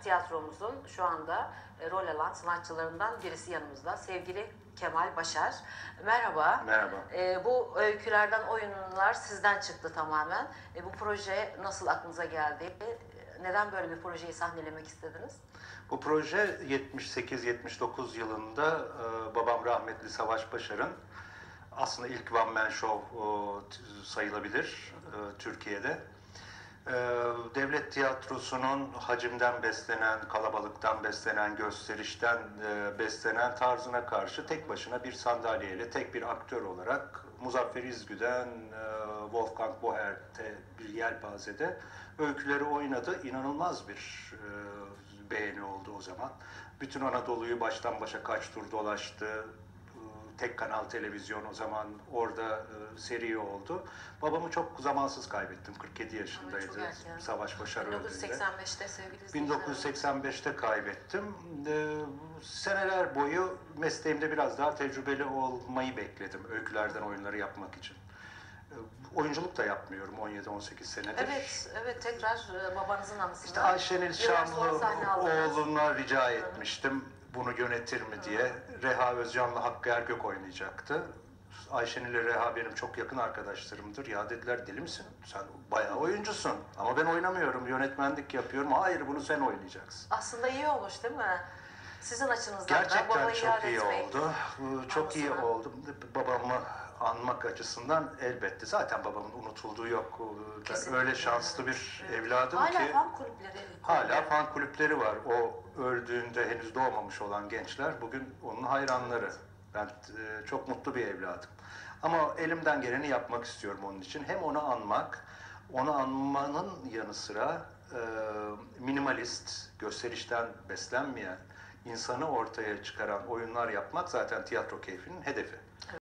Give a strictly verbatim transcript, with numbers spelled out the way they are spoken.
tiyatromuzun şu anda e, rol alan sanatçılarından birisi yanımızda. Sevgili Kemal Başar. Merhaba. Merhaba. E, bu öykülerden oyunlar sizden çıktı tamamen. E, bu proje nasıl aklınıza geldi? E, neden böyle bir projeyi sahnelemek istediniz? Bu proje yetmiş sekiz yetmiş dokuz yılında e, babam rahmetli Savaş Başar'ın aslında ilk one man show e, sayılabilir e, Türkiye'de. E, devlet tiyatrosunun hacimden beslenen, kalabalıktan beslenen, gösterişten e, beslenen tarzına karşı tek başına bir sandalyeyle tek bir aktör olarak Muzaffer İzgü'den e, Wolfgang Boert'e bir yelpazede öyküleri oynadı. İnanılmaz bir e, beğeni oldu o zaman. Bütün Anadolu'yu baştan başa kaç tur dolaştı. Tek kanal televizyon o zaman orada e, seri oldu. Babamı çok zamansız kaybettim. kırk yedi yaşındaydı. Savaş Başar öldüğünde. bin dokuz yüz seksen beşte sevgili izleyiciler. bin dokuz yüz seksen beşte kaybettim. E, seneler boyu mesleğimde biraz daha tecrübeli olmayı bekledim. Öykülerden oyunları yapmak için. E, oyunculuk da yapmıyorum on yedi on sekiz senedir. Evet, evet tekrar e, babanızın anısına. İşte Ayşenil Biraz sonra sahne aldınız. Şamlıoğlu'na rica etmiştim. Bunu yönetir mi diye. Reha Özcan'la Hakkı Ergök oynayacaktı. Ayşenil ile Reha benim çok yakın arkadaşlarımdır. Ya dediler deli misin? Sen bayağı oyuncusun. Ama ben oynamıyorum. Yönetmenlik yapıyorum. Hayır bunu sen oynayacaksın. Aslında iyi olmuş değil mi? Sizin açınızdan Gerçekten da babayı çok yad iyi etmek. oldu. Çok iyi Anısına. oldu. Babamı anmak açısından elbette. Zaten babamın unutulduğu yok. Ben Kesinlikle. öyle şanslı bir Evet. evladım Hala ki. fan kulüpleri. Hala fan kulüpleri var. O öldüğünde henüz doğmamış olan gençler bugün onun hayranları. Ben e, çok mutlu bir evladım. Ama elimden geleni yapmak istiyorum onun için. Hem onu anmak, onu anmanın yanı sıra e, minimalist, gösterişten beslenmeyen, insanı ortaya çıkaran oyunlar yapmak zaten tiyatro keyfinin hedefi.